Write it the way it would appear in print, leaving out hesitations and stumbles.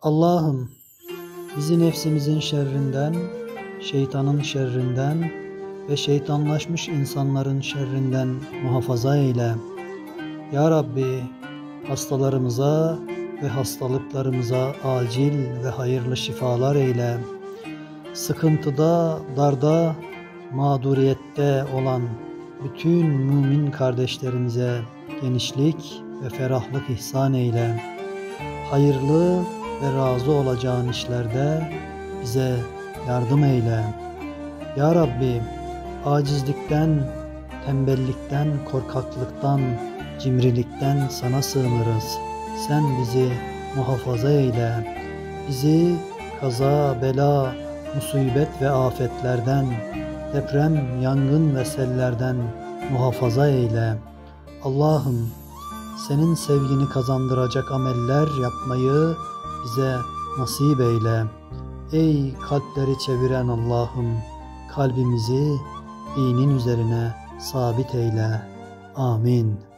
Allah'ım bizi nefsimizin şerrinden, şeytanın şerrinden ve şeytanlaşmış insanların şerrinden muhafaza eyle. Ya Rabbi, hastalarımıza ve hastalıklarımıza acil ve hayırlı şifalar eyle. Sıkıntıda, darda, mağduriyette olan bütün mümin kardeşlerimize genişlik ve ferahlık ihsan eyle. Hayırlı ve razı olacağın işlerde bize yardım eyle. Ya Rabbi, acizlikten, tembellikten, korkaklıktan, cimrilikten sana sığınırız. Sen bizi muhafaza eyle. Bizi kaza, bela, musibet ve afetlerden, deprem, yangın ve sellerden muhafaza eyle. Allah'ım, senin sevgini kazandıracak ameller yapmayı bize nasip eyle. Ey kalpleri çeviren Allah'ım, kalbimizi dinin üzerine sabit eyle. Amin.